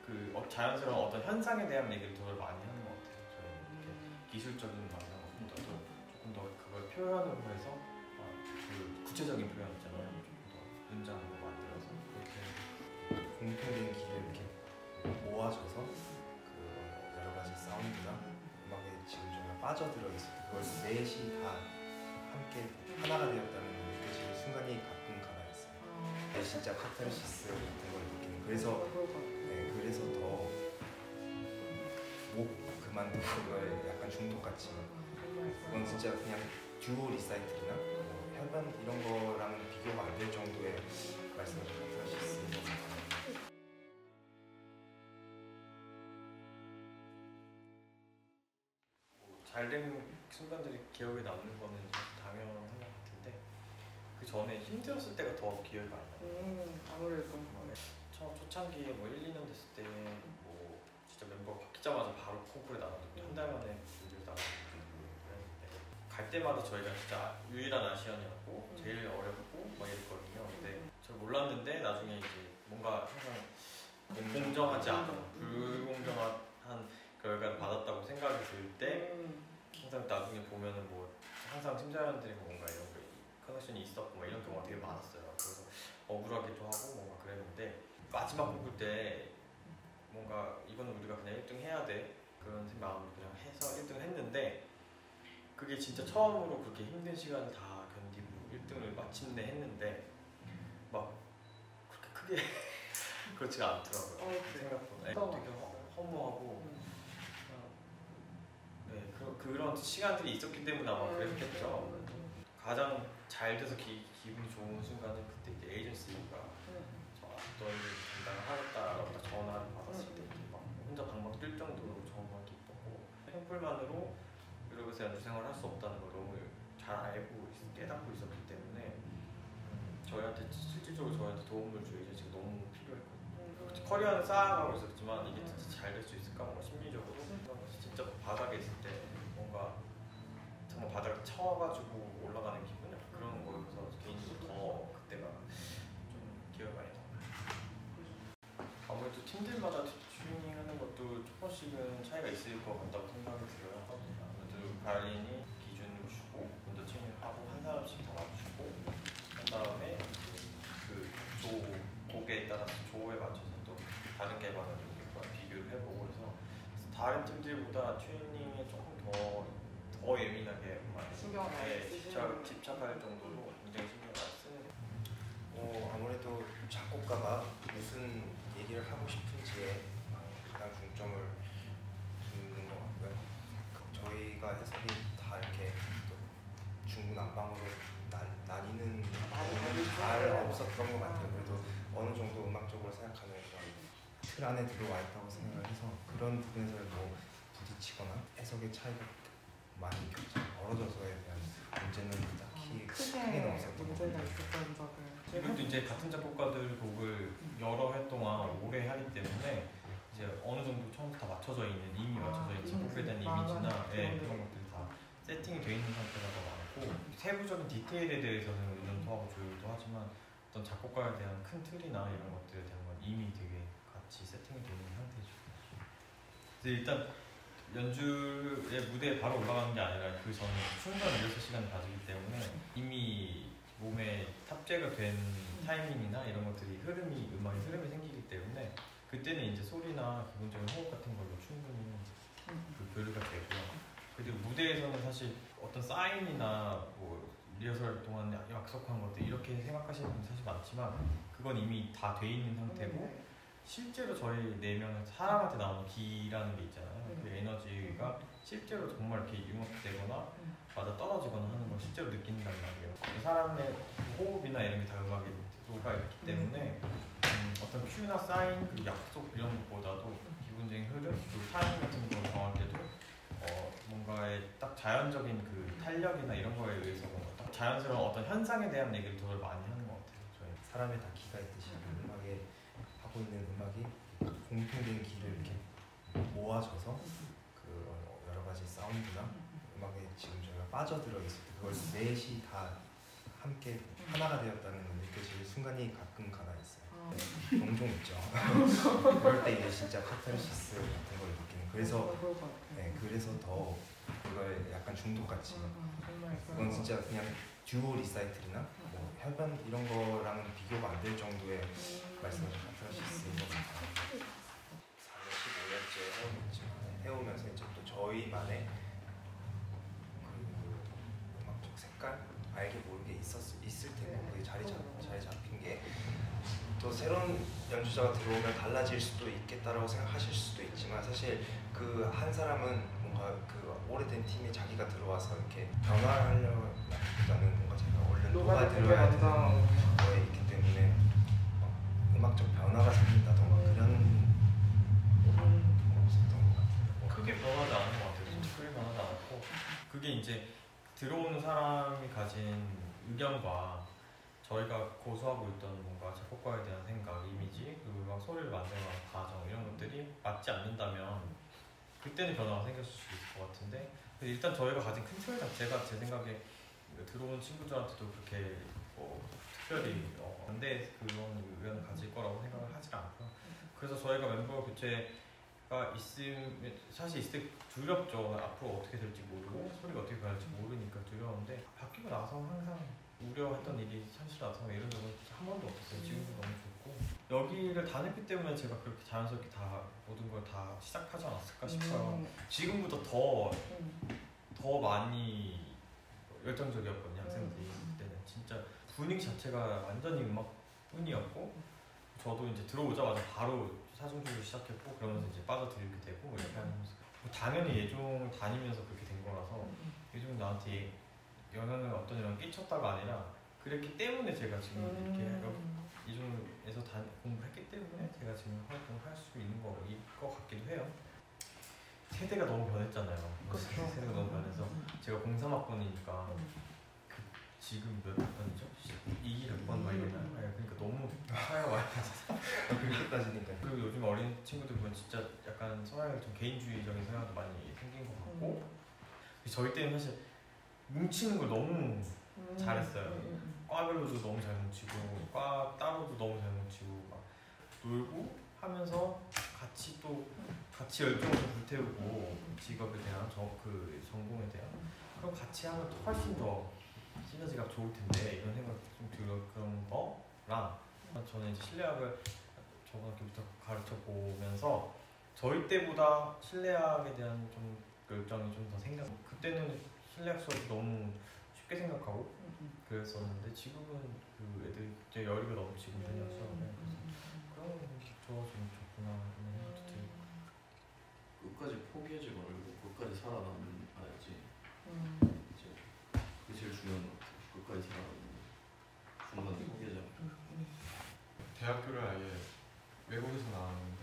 자연스러운 어떤 현상에 대한 얘기를 더 많이 하는 것 같아요. 저희는 기술적인 방향보다도 조금 더 그걸 표현으로 해서 그 구체적인 표현 있잖아요. 조금 더 문장으로 만들어서 그렇게 공통된 길을 이렇게 모아줘서 그 여러 가지 사운드나 음악에 지금 정말 빠져들어 있을 때 그걸 넷이 다 함께 하나가 되었다는 걸 느껴지는 순간이 가끔 가다가 있어요. 진짜 카타르시스 같은 걸 느끼는. 그래서 더 목 그만두고 그걸 약간 중독같이 그건 진짜 그냥 듀오 리사이틀이나 협연 이런 거랑은 비교가 안 될 정도의 말씀하신 카타르시스인 것 같아요. 잘된 순간들이 기억에 남는 거는 당연한 것 같은데 그 전에 힘들었을 때가 더 기억이 많이 나요. 아무래도 처음 초창기에 뭐 1, 2년 됐을 때 뭐 진짜 멤버 바뀌자마자 바로 콩쿠르에 나가고 한 달 만에 뮤직을 나가고 그랬는데 갈 때마다 저희가 진짜 유일한 아시안이었고 제일 어렵고 막 이랬거든요. 근데 저 몰랐는데 나중에 이제 뭔가 항상 공정하지 않은 불공정한 결과를 받았다고 생각이 들 때 항상 나중에 보면은 뭐 항상 심사위원들이 뭔가 이런 거 커넥션이 있었고 뭐 이런 경우가 되게 많았어요. 그래서 억울하기도 하고 뭔가 그랬는데 마지막 콩쿠르 때 뭔가 이거는 우리가 그냥 1등 해야 돼 그런 마음으로 그냥 해서 1등을 했는데 그게 진짜 처음으로 그렇게 힘든 시간을 다 견디고 1등을 마침내 했는데 막 그렇게 크게 그렇지가 않더라고요. 생각보다 되게 허무하고 그런 시간들이 있었기 때문에 아마 그랬겠죠. 가장 잘 돼서 기분이 좋은 순간은 그때 이제 에이전시가 너희 담당을 하겠다라고 딱 전화를 받았을 때 막 혼자 방방 뛸 정도로 정말 기뻤고 팬플만으로 이러면서 연주생활을 할 수 없다는 걸 너무 잘 알고 깨닫고 있었기 때문에 저희한테 실질적으로 저희한테 도움을 줄 에이전시가 너무 필요했거든요. 커리어는 쌓아가고 있었지만 이게 진짜 잘 될 수 있을까? 뭔가 심리적으로 진짜 바닥에 있을 때 뭔가 정말 바닥에 쳐가지고 올라가는 기분 약간 그런 거여서 개인적으로 더 그때가 좀 기억이 많이 나요. 아무래도 팀들마다 튜닝하는 것도 조금씩은 차이가 있을 것 같다고 생각이 들어요. 아무래도 바이올린이 기준으로 주고 먼저 튜닝을 하고 한 사람씩 다 맞추고 한 다음에 곡에 따라서 조에 맞춰서 또 다른 개발을 비교를 해보고 그래서 다른 팀들보다 튜닝에 조금 더 예민하게 집착할 정도로 굉장히 신경을 쓰는. 아무래도 작곡가가 무슨 얘기를 하고 싶은지에 가장 중점을 두는 것 같고요. 저희가 해석이 다 이렇게 또 중구난방으로 나뉘는 경우는 잘 없었던 것 같아요. 그래도 어느 정도 음악적으로 생각하는 그런 틀 안에 들어와 있다고 생각을 해서 그런 부분에서 뭐 부딪히거나 해석의 차이가 많이 벌어져서에 대한 문제는 딱히 크게는 없었던 것 같아요. 이것도 이제 같은 작곡가들 곡을 여러 해 동안 오래 하기 때문에 이제 어느 정도 처음부터 다 맞춰져 있는 이미 맞춰져 있는 작곡에 대한 이미지나 그런 것들이 다 세팅이 돼 있는 상태가 더 많고 세부적인 디테일에 대해서는 의존도 하고 조율도 하지만 어떤 작곡가에 대한 큰 틀이나 이런 것들에 대한 건 이미 되게 같이 세팅이 되어 있는 상태죠. 그래서 일단 연주의 무대에 바로 올라가는 게 아니라 그 전에 충분한 리허설 시간을 가지기 때문에 이미 몸에 탑재가 된 타이밍이나 이런 것들이 음악의 흐름이 생기기 때문에 그때는 이제 소리나 기본적인 호흡 같은 걸로 충분히 그 교류가 되고요. 그리고 무대에서는 사실 어떤 사인이나 뭐 리허설 동안 약속한 것들 이렇게 생각하시는 분이 사실 많지만 그건 이미 다 돼 있는 상태고 실제로 저희 4명은 사람한테 나오는 기라는 게 있잖아요. 그 에너지가 실제로 정말 이렇게 융합되거나 맞아 떨어지거나 하는 걸 실제로 느낀단 말이에요. 그 사람의 호흡이나 이런 게 다 음악에 녹아 있기 때문에 어떤 큐나 사인, 그 약속 이런 것보다도 기본적인 흐름, 그 타이밍 같은 걸 정할 때도 뭔가의 딱 자연적인 그 탄력이나 이런 거에 의해서 뭔가 딱 자연스러운 어떤 현상에 대한 얘기를 더 많이 하는 것 같아요. 저희 사람의 다 기가 있듯이 음악에 하고 있는 음악이 공통된 길을 이렇게 모아줘서 그 여러 가지 사운드나 음악에 지금 저희가 빠져들어 있을 때 그걸 넷이 다 함께 하나가 되었다는 걸 느껴질 순간이 가끔 가다 있어요. 아, 종종 있죠. 그럴 때 이제 진짜 카타르시스 같은 걸 느끼는. 그래서 그럴 것 같아. 네, 그래서 더 그걸 약간 중독같이. 정말 그건 진짜 그냥 듀오 리사이틀이나 뭐 협연 이런 거랑은 비교가 안 될 정도의 말씀하신 카타르시스인 것 같아요. 15년째 해오면서 이제 또 저희만의 그 음악적 색깔 알게 모르게 있을 테고 그게 자리 잡힌 게 또 새로운 연주자가 들어오면 달라질 수도 있겠다라고 생각하실 수도 있지만 사실 그 한 사람은 뭔가 그 오래된 팀에 자기가 들어와서 이렇게 변화하려기보다는 뭔가 제가 얼른 녹아들어야 되는 거에 있기 때문에 음악적 변화가 생긴다던가 그런 없었던 것 같아요. 크게 변하지 않은 것 같아요. 진짜 크게 변하지 않았고 그게 이제 들어오는 사람이 가진 의견과 저희가 고수하고 있던 뭔가 작곡가에 대한 생각, 이미지, 그리고 막 소리를 만들어가는 과정 이런 것들이 맞지 않는다면 그때는 변화가 생겼을 수 있을 것 같은데 근데 일단 저희가 가진 큰 틀 자체가 제 생각에 들어오는 친구들한테도 그렇게 뭐 특별히 반대 그런 의견을 가질 거라고 생각을 하지 않고요. 그래서 저희가 멤버 교체가 있으면 사실 있을 때 두렵죠. 앞으로 어떻게 될지 모르고 소리가 어떻게 변할지 모르니까 두려운데 바뀌고 나서 항상 우려했던 일이 현실 나서 이런 적은 한 번도 없었어요. 지금도 너무 좋고 여기를 다녔기 때문에 제가 그렇게 자연스럽게 다 모든 걸 다 시작하지 않았을까 싶어요. 지금보다 더 많이 열정적이었거든요. 학생들이 그때는 진짜 분위기 자체가 완전히 음악뿐이었고 저도 이제 들어오자마자 바로 사중주를 시작했고 그러면서 이제 빠져들게 되고 이렇게 하면서 당연히 예종 다니면서 그렇게 된 거라서 예종이 나한테 영향을 어떤 영향을 끼쳤다가 아니라 그랬기 때문에 제가 지금 이렇게 예종에서 공부를 했기 때문에 제가 지금 활동을 할 수 있는 거일 것 같기도 해요. 세대가 너무 변했잖아요. 그렇죠. 세대가 너무 변해서 제가 03학번이니까 지금 몇 학번이죠? 2학번 막 이러나요? 그러니까 너무 차이가 많이 나서 그렇게 따지니까 그리고 요즘 어린 친구들 보면 진짜 약간 성향이 좀 개인주의적인 성향도 많이 생긴 것 같고 저희 때는 사실 뭉치는 걸 너무 잘했어요. 과별로도 너무 잘 뭉치고 과 따로도 너무 잘 뭉치고 막 놀고 하면서 같이 열정을 불태우고 직업에 대한 그 전공에 대한 그럼 같이 하면 또 훨씬 더 시너지가 좋을 텐데 이런 생각 좀 들어 그런 거랑 저는 이제 실내악을 저번학기부터 가르쳐 보면서 저희 때보다 실내악에 대한 좀 열정이 좀 더 생겼고 그때는 실내악 수업이 너무 쉽게 생각하고 그랬었는데 지금은 그 애들이 굉장히 열의가 넘치고 실내악 수업에 그런 거 좀 좋구나 하는 생각도 들고 끝까지 포기하지 말고 끝까지 살아남아야지. 이제 그게 제일 중요한 것 같아요. 끝까지 살아남는 중간에 포기하지 않고. 대학교를 아예 외국에서 나왔는데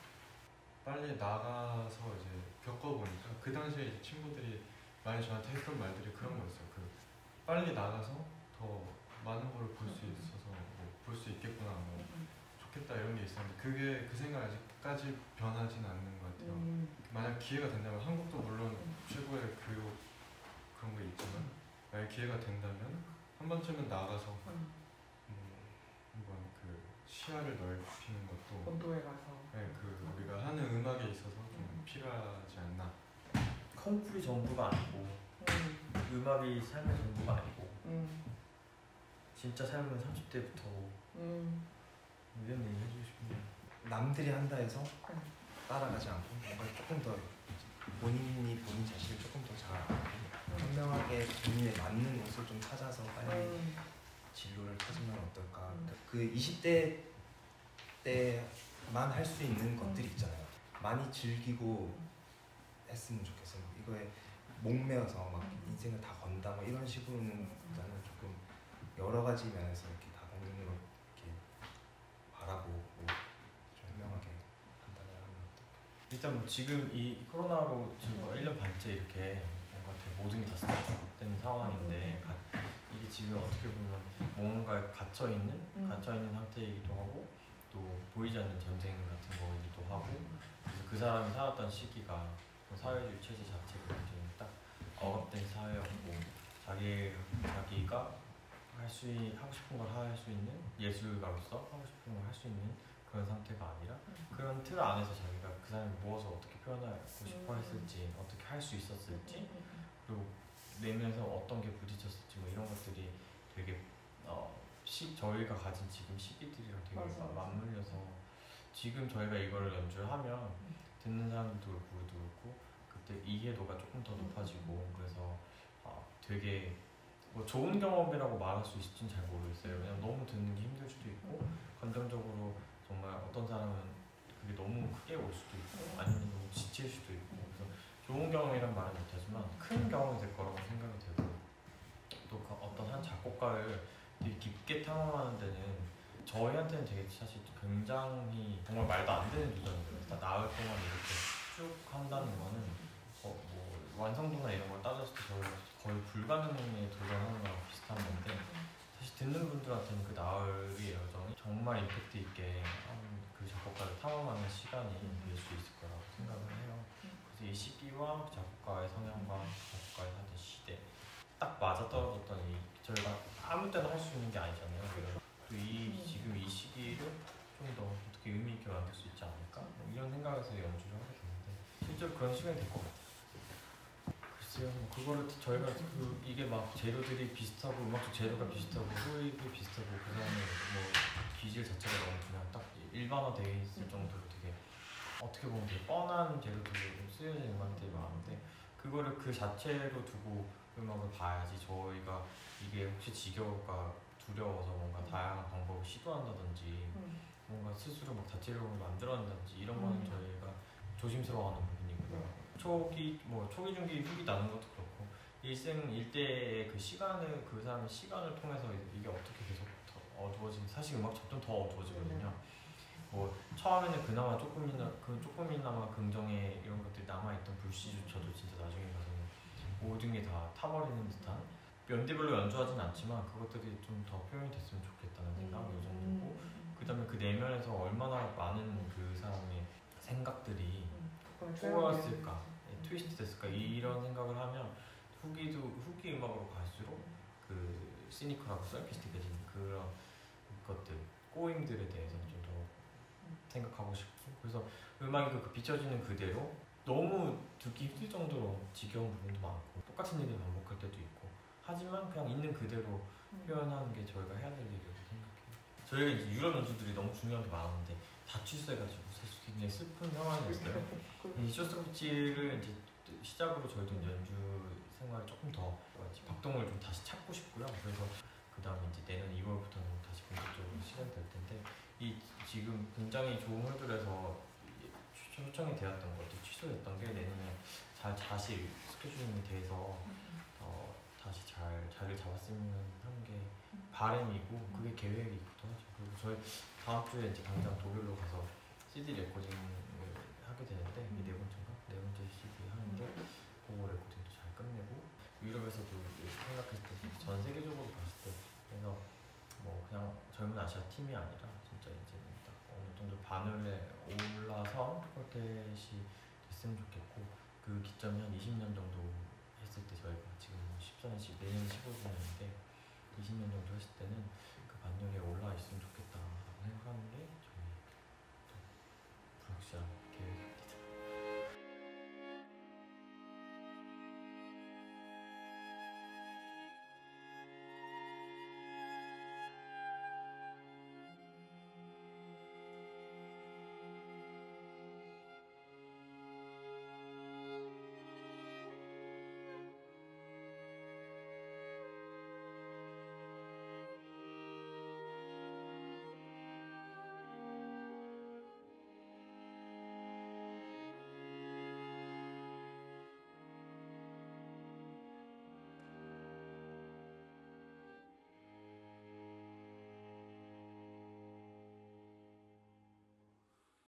빨리 나가서 이제 겪어보니까 그 당시에 이제 친구들이 많이 저한테 했던 말들이 그런 거였어요. 그 빨리 나가서 더 많은 걸 볼 수 있어서 뭐 볼 수 있겠구나 뭐 좋겠다 이런 게 있었는데 그게 그 생각 아직까지 변하진 않는 것 같아요. 만약 기회가 된다면 한국도 물론 최고의 교육 그런 거 있지만 만약 기회가 된다면 한 번쯤은 나가서 한번 그 시야를 넓히는 것도 본도에 가서 네, 그 우리가 하는 음악에 있어서 좀 필요하지 않나. 콩쿨이 전부가 아니고 음악이 삶의 전부가 아니고 진짜 삶은 30대부터 이런 얘기 해주고 싶은데 남들이 한다 해서 따라가지 않고 뭔가 조금 더 본인 자신을 조금 더 잘 알고 현명하게 본인에 맞는 옷을 좀 찾아서 빨리 진로를 찾으면 어떨까. 그 20대 때만 할 수 있는 것들이 있잖아요. 많이 즐기고 했으면 좋겠어요. 이거에 목매어서 막 인생을 다 건다 막 이런 식으로는 나는 조금 여러 가지 면에서 이렇게 다방면으로 이렇게 바라보고 좀 현명하게 판단을 하는 것도. 일단 뭐 지금 이 코로나로 지금 뭐 1년 반째 이렇게 뭔가 되게 모든 게 다 스톱된 상황인데 이게 지금 어떻게 보면 뭔가에 갇혀있는 상태이기도 하고 또 보이지 않는 전쟁 같은 거이기도 하고 그래서 그 사람이 살았던 시기가 사회주의 체제 자체가 굉장히 딱 억압된 사회였고 자기가 하고 싶은 걸 할 수 있는 예술가로서 하고 싶은 걸 할 수 있는 그런 상태가 아니라 그런 틀 안에서 자기가 그 사람이 무엇을 어떻게 표현하고 싶어 했을지 어떻게 할 수 있었을지 그리고 내면에서 어떤 게 부딪혔을지 뭐 이런 것들이 되게 저희가 가진 지금 시기들이랑 되게 맞물려서 지금 저희가 이거를 연주를 하면 듣는 사람들도 그렇고 우리도 그렇고 그때 이해도가 조금 더 높아지고 그래서 되게 뭐 좋은 경험이라고 말할 수 있을지는 잘 모르겠어요. 왜냐면 너무 듣는 게 힘들 수도 있고 감정적으로 정말 어떤 사람은 그게 너무 크게 올 수도 있고 아니면 너무 지칠 수도 있고 그래서 좋은 경험이란 말은 못하지만 큰 경험이 될 거라고 생각이 되고 또 어떤 한 작곡가를 되게 깊게 탐험하는 데는 저희한테는 되게 사실 굉장히 정말 말도 안 되는 도전이거든요. 나흘 동안 이렇게 쭉 한다는 거는 뭐 완성도나 이런 걸 따졌을 때 저희가 거의 불가능에 도전하는 거랑 비슷한 건데 사실 듣는 분들한테는 그 나흘의 여정이 정말 임팩트 있게 그 작곡가를 탐험하는 시간이 될 수 있을 거라고 생각을 해요. 그래서 이 시기와 작곡가의 성향과 작곡가의 하던 시대 딱 맞아떨어졌던 저희가 아무 때나 할 수 있는 게 아니잖아요. 그래서 지금 이 시기를 좀 더 어떻게 의미 있게 만들 수 있지 않을까? 뭐 이런 생각에서 연주를 하게 됐는데 실제로 그런 시간이 될 것 같아요. 글쎄요, 뭐 그거를 저희가 이게 막 재료들이 비슷하고 음악적 재료가 비슷하고 소입이 비슷하고 그 다음에 뭐 기질 자체가 너무 그냥 딱 일반화되어 있을 정도로 되게 어떻게 보면 되게 뻔한 재료들이 쓰여진 음악들이 많은데 그거를 그 자체로 두고 음악을 봐야지 저희가 이게 혹시 지겨울까 두려워서 뭔가 다양한 방법을 시도한다든지 뭔가 스스로 막 다채로움을 만들어낸다든지 이런 거는 저희가 조심스러워하는 부분이고요. 초기 중기 후기 나눈 것도 그렇고 일대의 그 시간을 그 사람의 시간을 통해서 이게 어떻게 계속 더 어두워지는 사실 음악 점점 더 어두워지거든요. 뭐 처음에는 그나마 조금이나마 긍정의 이런 것들이 남아있던 불씨조차도 진짜 나중에 가서는 모든 게 다 타버리는 듯한 연대별로 연주하진 않지만 그것들이 좀 더 표현이 됐으면 좋겠다는 생각이 이 정도고 그 다음에 그 내면에서 얼마나 많은 그 사람의 생각들이 꼬였을까 트위스트 됐을까 이런 생각을 하면 후기 음악으로 갈수록 그 시니컬하고 셀피스틱해진 그런 것들 꼬임들에 대해서 좀 더 생각하고 싶고 그래서 음악이 그 비춰지는 그대로 너무 듣기 힘들 정도로 지겨운 부분도 많고 똑같은 얘기를 반복할 때도 있고 하지만 그냥 있는 그대로 표현하는 게 저희가 해야 될 일이라고 생각해요. 저희가 이제 유럽 연주들이 너무 중요한 게 많은데 다 취소해가지고 사실 굉장히 슬픈 상황이었어요. 이 쇼스트로비치를 이제 시작으로 저희도 연주 생활을 조금 더 박동을 좀 다시 찾고 싶고요. 그래서 그 다음에 이제 내년 2월부터는 다시 본격적으로 시작될 텐데 이 지금 굉장히 좋은 홀들에서 초청이 되었던 것도 취소됐던 게 내년에 다시 스케줄링이 돼서 다시 잘 자리를 잡았으면 하는 게 바람이고 그게 계획이기도 하죠. 그리고 저희 다음 주에 이제 당장 독일로 가서 CD 레코딩을 하게 되는데 이 네 번째 CD 하는데 그거 레코딩도 잘 끝내고 유럽에서도 생각했을 때 전 세계적으로 봤을 때 그래서 뭐 그냥 젊은 아시아 팀이 아니라 진짜 이제는 딱 어느 정도 바늘에 올라서 폴켓이 됐으면 좋겠고 그 기점이 한 20년 정도 했을 때 저희가 지금 14년씩 내년 15주년인데 20년 정도 했을 때는 그 반열에 올라 있으면 좋겠다라고 생각하는 게